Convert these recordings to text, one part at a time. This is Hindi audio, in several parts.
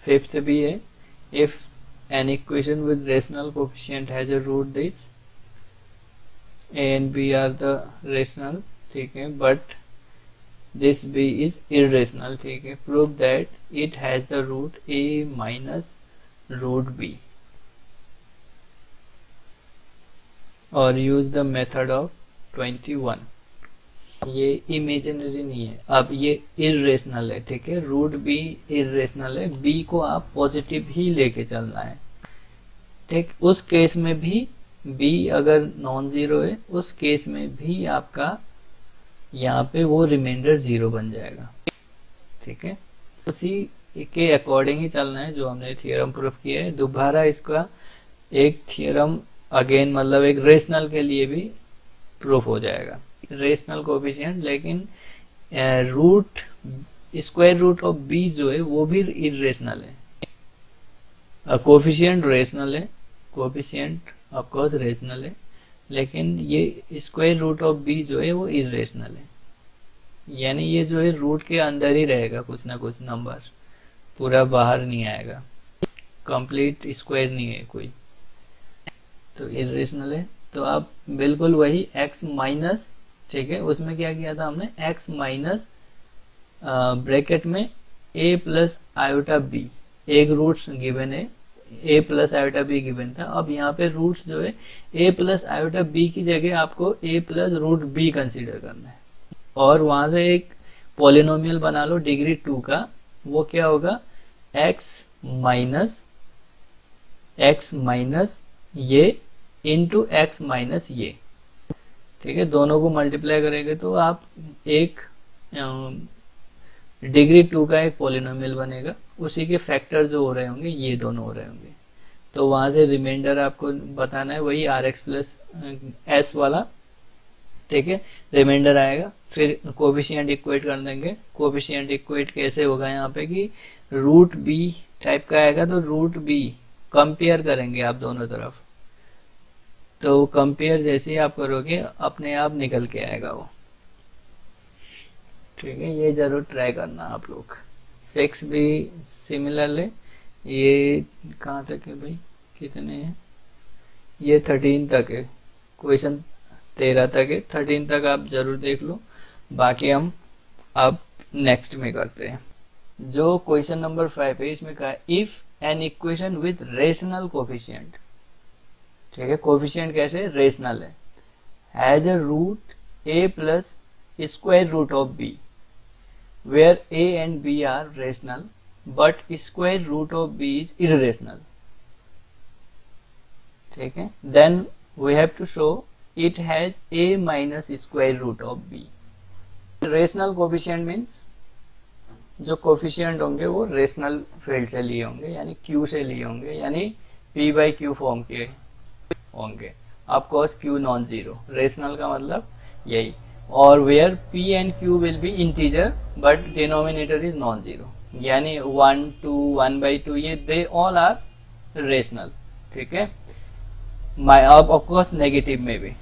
फिफ्थ भी है, if an equation with rational coefficient has a root this, A and B are the rational, ठीक है, but this B is irrational, ठीक है, prove that it has the root A minus root B और यूज द मेथड ऑफ 21। ये इमेजिनरी नहीं है, अब ये इरेशनल है, ठीक है, रूट बी इरेशनल है, बी को आप पॉजिटिव ही लेके चलना है, ठीक। उस केस में भी बी अगर नॉन जीरो है, उस केस में भी आपका यहाँ पे वो रिमाइंडर जीरो बन जाएगा, ठीक है। उसी के अकॉर्डिंग ही चलना है जो हमने थ्योरम प्रूफ किया है। दोबारा इसका एक थ्योरम अगेन मतलब एक रेशनल के लिए भी प्रूफ हो जाएगा, रेशनल कोफिशिएंट, लेकिन root square root of B जो है वो भी इरेशनल है। कोफिशिएंट रेशनल है, कोफिशिएंट ऑफ कोर्स रेशनल है, लेकिन ये स्क्वायर रूट ऑफ बी जो है वो इरेशनल है, यानी ये जो है रूट के अंदर ही रहेगा, कुछ ना कुछ नंबर पूरा बाहर नहीं आएगा, कंप्लीट स्क्वायर नहीं है कोई, तो इरेशनल है। तो आप बिल्कुल वही x माइनस, ठीक है, उसमें क्या किया था हमने, x माइनस ब्रैकेट में a प्लस आयोटा b, एक रूट्स गिवन है, a plus iota b given था। अब यहाँ पे रूट्स जो है a प्लस आयोटा b की जगह आपको a plus root b consider करना है, और वहां से एक पॉलिनोमियल बना लो डिग्री 2 का, वो क्या होगा, x माइनस ये इंटू एक्स माइनस ये, ठीक है, दोनों को मल्टीप्लाई करेंगे तो आप एक डिग्री 2 का एक पॉलिनोमियल बनेगा, उसी के फैक्टर जो हो रहे होंगे ये दोनों हो रहे होंगे, तो वहां से रिमाइंडर आपको बताना है वही आर एक्स प्लस एस वाला, ठीक है, रिमाइंडर आएगा। फिर कोफिशिएंट इक्वेट कर देंगे, कोफिशिएंट इक्वेट कैसे होगा यहाँ पे कि रूट बी टाइप का आएगा, तो रूट बी कंपेयर करेंगे आप दोनों तरफ, तो कंपेयर जैसे ही आप करोगे अपने आप निकल के आएगा वो, ठीक है, ये जरूर ट्राई करना आप लोग। 6 भी सिमिलर है, ये कहाँ तक है भाई, कितने हैं, ये 13 तक है, क्वेश्चन 13 तक है, 13 तक आप जरूर देख लो, बाकी हम अब नेक्स्ट में करते हैं। जो क्वेश्चन नंबर 5 है इसमें कहा if an equation with rational coefficient, ठीक है, कोफिशिएंट कैसे, रेशनल है, has a root a plus square root of b, where a and b are rational but square root of b is irrational, ठीक है, then we have to show it has a minus square root of b। Rational coefficient means जो कोफिशिएंट होंगे वो रेशनल फील्ड से लिए होंगे, यानी q से लिए होंगे, यानी p बाई क्यू फॉर्म के होंगे, of course q non zero, rational का मतलब यही, और where p and q will be integer but denominator is non zero, यानी 1 2 1/2 ये दे ऑल आर रेशनल, ठीक है, ऑफकोर्स नेगेटिव में भी,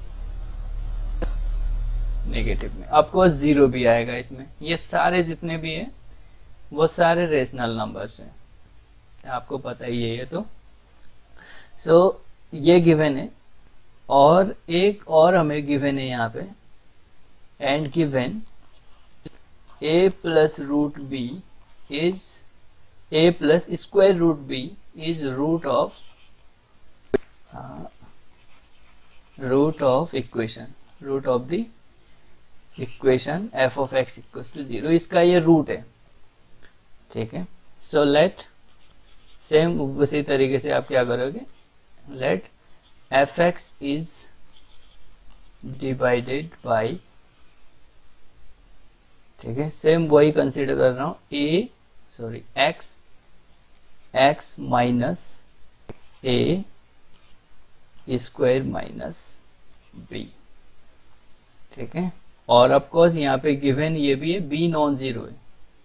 नेगेटिव में ऑफकोर्स जीरो भी आएगा इसमें, ये सारे जितने भी है वो सारे रेशनल नंबर्स हैं, आपको पता ही है ये तो। सो ये गिवन है, और एक और हमें गिवन है यहाँ पे, and given a plus root B is a plus square root B is root of equation, root of the equation f of x equals to 0, इसका ये रूट है, ठीक है। सो लेट सेम उसी तरीके से आप क्या करोगे, let fx is divided by, ठीक है, सेम वही कंसीडर कर रहा हूं x minus a square minus b, ठीक है, और ऑफकोर्स यहाँ पे गिवन ये भी है b नॉन जीरो है,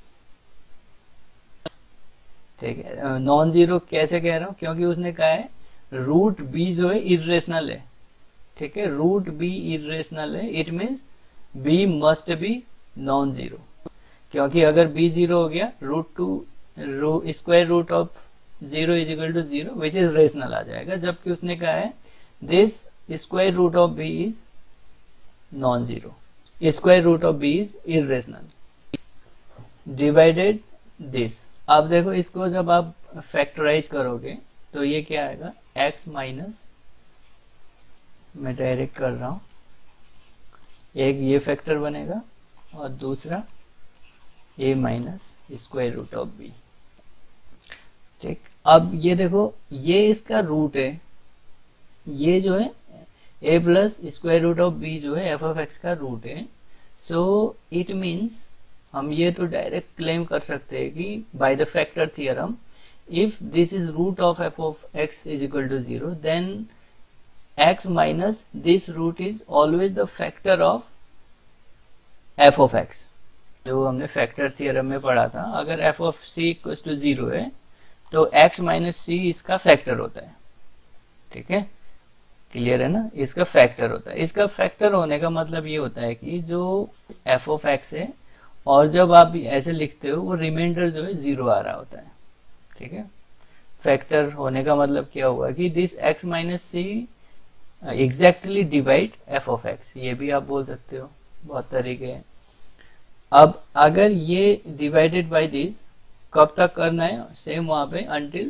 ठीक है, नॉन जीरो कैसे कह रहा हूं, क्योंकि उसने कहा है रूट बी जो है इरेशनल है, ठीक है, रूट बी इरेशनल है, it means B must be non zero, क्योंकि अगर बी जीरो हो गया root 2 square root of 0 is equal to 0 which is rational आ जाएगा, जबकि उसने कहा है this square root of B is non zero, square root of B is irrational divided this. अब देखो इसको जब आप फैक्टराइज करोगे तो ये क्या आएगा, x माइनस, मैं डायरेक्ट कर रहा हूं, एक ये फैक्टर बनेगा और दूसरा a minus square root of B. ठीक, अब ये देखो ये इसका रूट है, ये जो है a plus square root of B जो है एफ ऑफ एक्स का रूट है। सो इट मीन्स हम ये तो डायरेक्ट क्लेम कर सकते हैं कि by the factor theorem if this is root of f of x is equal to 0 then x minus this root is always the factor of f of x, जो हमने फैक्टर थियरम में पढ़ा था। अगर f of c equal to 0 है तो x माइनस c इसका फैक्टर होता है। ठीक है, क्लियर है ना, इसका फैक्टर होता है। इसका फैक्टर होने का मतलब ये होता है कि जो f of x है और जब आप ऐसे लिखते हो वो रिमाइंडर जो है 0 आ रहा होता है। ठीक है, फैक्टर होने का मतलब क्या हुआ कि this x minus C exactly divide f of x, ये भी आप बोल सकते हो, बहुत तरीके हैं। अब अगर ये डिवाइडेड बाय दिस कब तक करना है, सेम वहां पे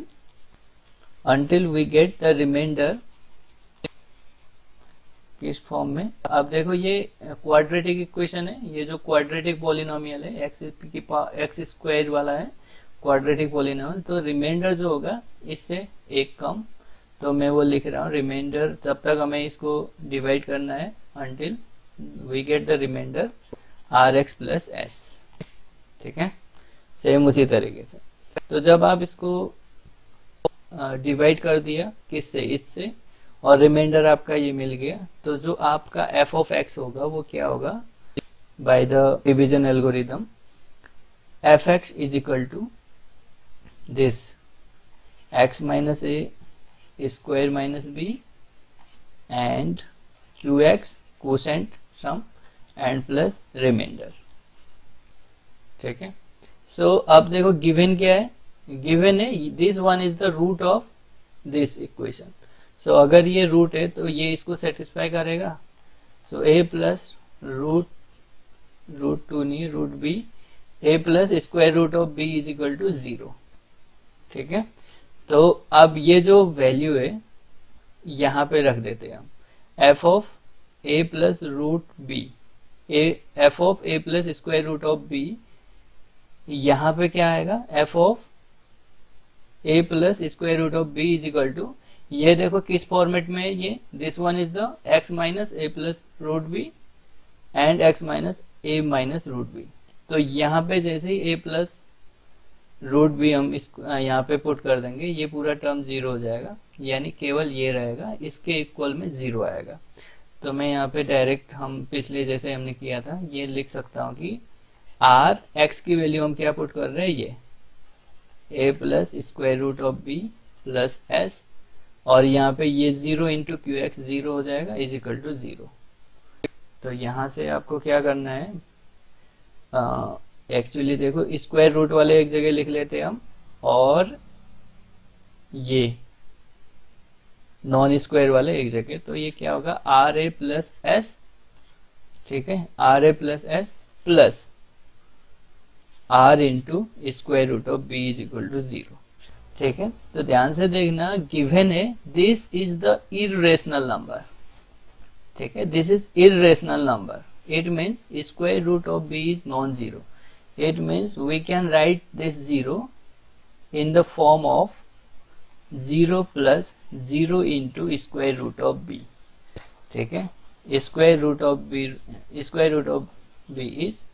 until we get the remainder किस फॉर्म में। अब देखो ये क्वाड्रेटिक इक्वेशन है, ये जो क्वाड्रेटिक पॉलिनोमियल है एक्स स्क्वायर वाला है क्वाड्रेटिक पॉलिनोमियल, तो रिमाइंडर जो होगा इससे एक कम, तो मैं वो लिख रहा हूँ रिमाइंडर, तब तक हमें इसको डिवाइड करना है until we get the remainder rx plus s। ठीक है, सेम उसी तरीके से। तो जब आप इसको डिवाइड कर दिया किससे, इससे, और रिमाइंडर आपका ये मिल गया, तो जो आपका f ऑफ x होगा वो क्या होगा, by the division algorithm F X is equal to this x minus A square minus B and Q X quotient sum and plus remainder. ठीक है, सो अब देखो गिवन क्या है, गिवन है this one is the root of this equation. So अगर ये रूट है तो ये इसको सेटिस्फाई करेगा। So A plus root two नहीं root B A plus square root of B is equal to 0। ठीक है, तो अब ये जो वैल्यू है यहां पे रख देते हैं हम, F of A plus root B, F of A plus square root of B, यहां पे क्या आएगा, F of A plus square root of B is equal to, ये देखो किस फॉर्मेट में है ये, this one is the x minus A plus root B and x minus A minus root B. तो यहाँ पे जैसे ही a प्लस रूट बी हम इस यहाँ पे पुट कर देंगे, ये पूरा टर्म 0 हो जाएगा, यानी केवल ये रहेगा, इसके इक्वल में 0 आएगा। तो मैं यहाँ पे डायरेक्ट हम पिछले जैसे हमने किया था ये लिख सकता हूँ कि r x की वैल्यू हम क्या पुट कर रहे हैं, ये a plus square root of B plus s, और यहाँ पे ये 0 इंटू क्यू एक्स 0 हो जाएगा इज इक्वल टू 0। तो यहाँ से आपको क्या करना है, एक्चुअली देखो स्क्वायर रूट वाले एक जगह लिख लेते हैं हम, और ये नॉन स्क्वायर वाले एक जगह, तो ये क्या होगा आर ए प्लस एस। ठीक है, R A plus S plus R into square root of B is equal to 0। ठीक है, तो ध्यान से देखना, गिवन है this is the irrational number. ठीक है, this is irrational number, it means square root of B is non zero, it means we can write this 0 in the form of 0 plus 0 into square root of B. ठीक है, square root of B is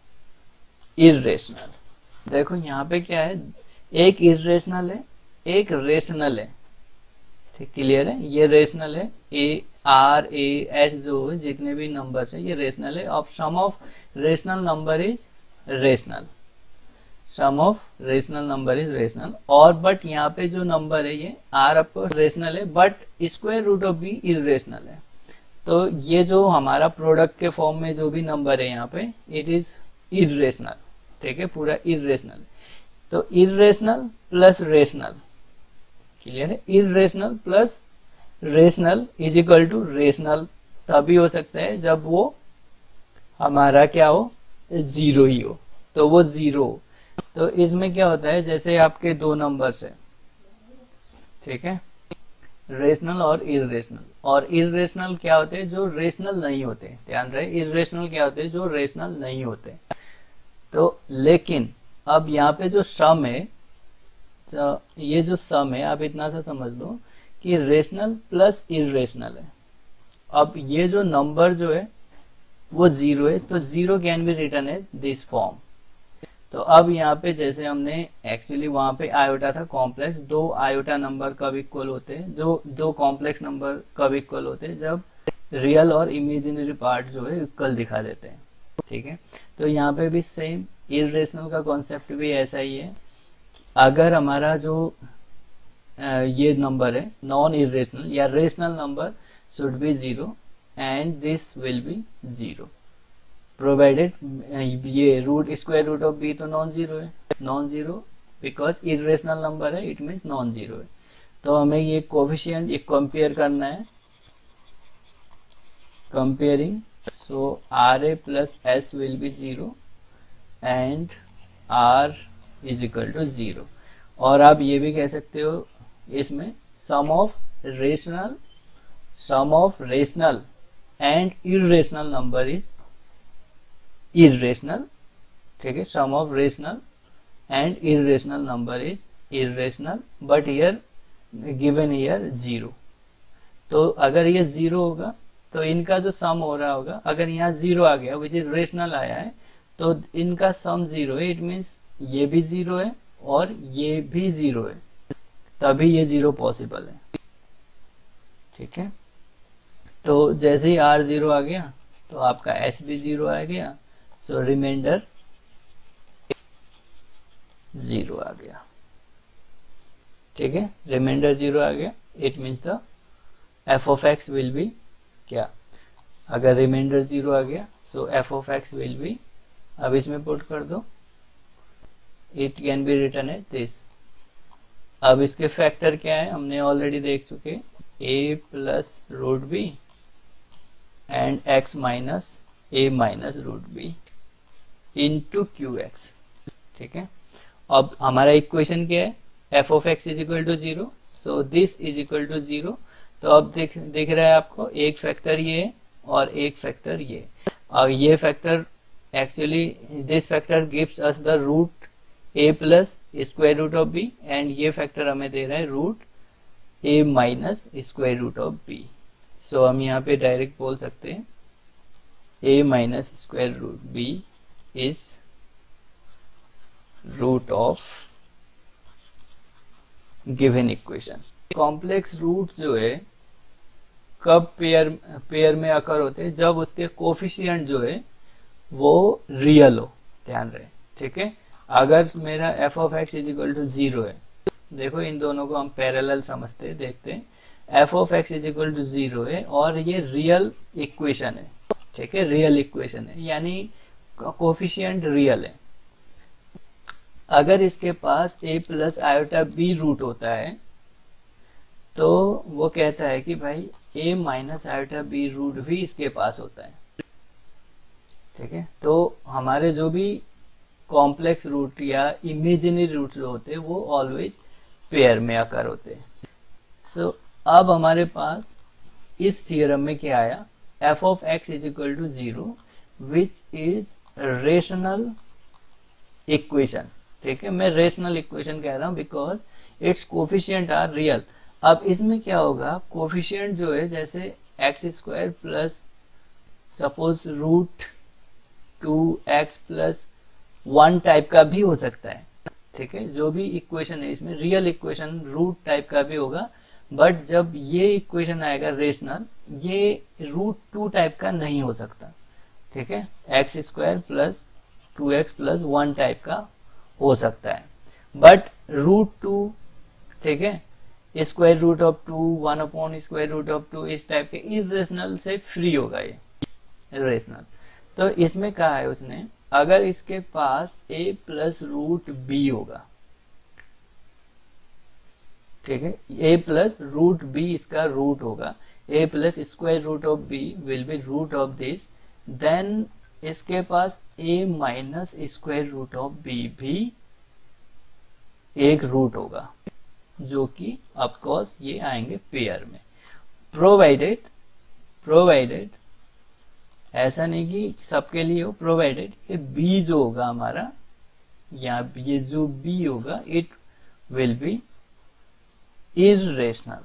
irrational. देखो यहाँ पे क्या है, एक इरेशनल है एक रेशनल है। ठीक, क्लियर है, ये रेशनल है, ए आर ए एस जो है जितने भी नंबर्स है ये रेशनल है। अब sum of rational number is rational, sum of rational number is rational, और बट यहाँ पे जो नंबर है ये आर ऑफकोर्स रेशनल है, but square root of B irrational है। तो ये जो हमारा प्रोडक्ट के फॉर्म में जो भी नंबर है यहाँ पे इट इज इरेशनल। ठीक है, पूरा इरेशनल। तो इरेशनल प्लस रेशनल, क्लियर है, irrational plus rational is equal to rational तभी हो सकता है जब वो हमारा क्या हो, जीरो ही हो, तो वो जीरो। तो इसमें क्या होता है, जैसे आपके दो नंबर्स है, ठीक है, रेशनल और इरेशनल, और इरेशनल क्या होते हैं, जो रेशनल नहीं होते, ध्यान रहे, इरेशनल क्या होते हैं, जो रेशनल नहीं होते। तो लेकिन अब यहाँ पे जो सम है, ये जो सम है, आप इतना सा समझ लो कि रेशनल प्लस इरेशनल है। अब ये जो नंबर जो है वो जीरो है, तो zero can be written as this form. तो अब यहाँ पे जैसे हमने एक्चुअली वहां पे आयोटा था कॉम्प्लेक्स, दो आयोटा नंबर कब इक्वल होते हैं, जो दो कॉम्प्लेक्स नंबर कब इक्वल होते हैं, जब रियल और इमेजिनरी पार्ट जो है इक्वल दिखा देते हैं, ठीक है। तो यहाँ पे भी सेम इरेशनल का कॉन्सेप्ट भी ऐसा ही है। अगर हमारा जो ये नंबर है नॉन इरेशनल या rational number should be zero and this will be zero provided ये root square root of B तो नॉन जीरो है, non zero because irrational number है, इट मीन्स नॉन जीरो है। तो हमें ये कोफिशिएंट एक कंपेयर करना है, comparing, so R A plus S will be zero and R is equal to zero. और आप ये भी कह सकते हो इसमें सम of rational and irrational number is irrational, ठीक है, sum of rational and irrational number is irrational but here given here zero. तो अगर ये जीरो होगा तो इनका जो सम हो रहा होगा, अगर यहाँ जीरो आ गया विच इज रेशनल आया है, तो इनका सम जीरो है, इट मीन्स ये भी जीरो है और ये भी जीरो है, तभी ये जीरो पॉसिबल है, ठीक है। तो जैसे ही आर जीरो आ गया तो आपका एस भी जीरो आ गया, सो रिमाइंडर जीरो आ गया, ठीक है, रिमाइंडर जीरो आ गया, it means the F of X will be क्या, अगर रिमाइंडर जीरो आ गया so F of X will be, अब इसमें पुट कर दो, it can be written as this. अब इसके फैक्टर क्या है, हमने ऑलरेडी देख चुके, a plus root B and x minus a minus root B into Q X, ठीक है। अब हमारा इक्वेशन क्या है, F of X is equal to zero, so this is equal to zero. तो अब दिख रहा है आपको, एक फैक्टर ये है और एक फैक्टर ये, और ये factor actually this factor gives us the root a plus square root of b and ये फैक्टर हमें दे रहा है root a minus square root of b। So हम यहाँ पे डायरेक्ट बोल सकते हैं a minus square root b is root of given equation. Complex root जो है कब पेयर में अकर होते हैं, जब उसके कोफिशिएंट जो है वो रियल हो, ध्यान रहे, ठीक है। अगर मेरा F of X is equal to zero है, देखो इन दोनों को हम पैरेलल समझते हैं, देखते हैं, F of X is equal to zero है और ये रियल इक्वेशन है, ठीक है, रियल इक्वेशन है, यानी कोफिशिएंट रियल है। अगर इसके पास a plus iota b root होता है तो वो कहता है कि भाई a minus iota b root भी इसके पास होता है, ठीक है। तो हमारे जो भी कॉम्प्लेक्स रूट या इमेजिनरी रूट जो होते हैं वो ऑलवेज पेयर में आकर होते हैं। सो अब हमारे पास इस थियरम में क्या आया, F of X is equal to zero which is rational equation, ठीक है। मैं रेशनल इक्वेशन कह रहा हूं because it's coefficient are real. अब इसमें क्या होगा, कोफिशिएंट जो है जैसे X square plus suppose root 2x plus 1 type का भी हो सकता है, ठीक है। जो भी इक्वेशन है इसमें रियल इक्वेशन रूट टाइप का भी होगा, बट जब ये इक्वेशन आएगा रेशनल, ये रूट 2 टाइप का नहीं हो सकता, ठीक है। X square plus 2x plus 1 type का हो सकता है, बट रूट 2, ठीक है, square root of 2, 1 upon square root of 2, इस टाइप के इरेशनल से फ्री होगा ये रेशनल। तो इसमें कहा है उसने, अगर इसके पास a प्लस रूट b होगा, ठीक है, a प्लस रूट b इसका रूट होगा, a plus square root of b will be root of this, then इसके पास a minus square root of b भी एक रूट होगा, जो कि ऑफकोर्स ये आएंगे पेयर में, प्रोवाइडेड ऐसा नहीं कि सबके लिए हो, प्रोवाइडेड ये b जो होगा हमारा, यहाँ ये जो b होगा इट विल बी इर्रेशनल,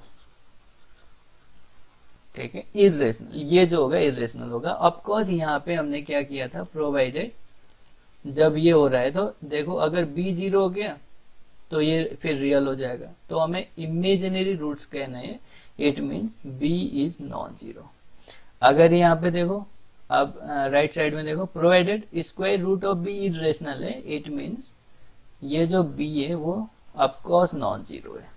ठीक है, इर्रेशनल, ये जो होगा इर्रेशनल होगा। ऑफकोर्स यहाँ पे हमने क्या किया था, प्रोवाइडेड जब ये हो रहा है तो देखो अगर b 0 हो गया तो ये फिर रियल हो जाएगा, तो हमें इमेजिनरी रूट्स कहना है, it means b is non zero. अगर यहाँ पे देखो, अब राइट साइड में देखो, provided square root of b irrational है, इट मीन्स ये जो b है वो ऑफकोर्स नॉन जीरो है।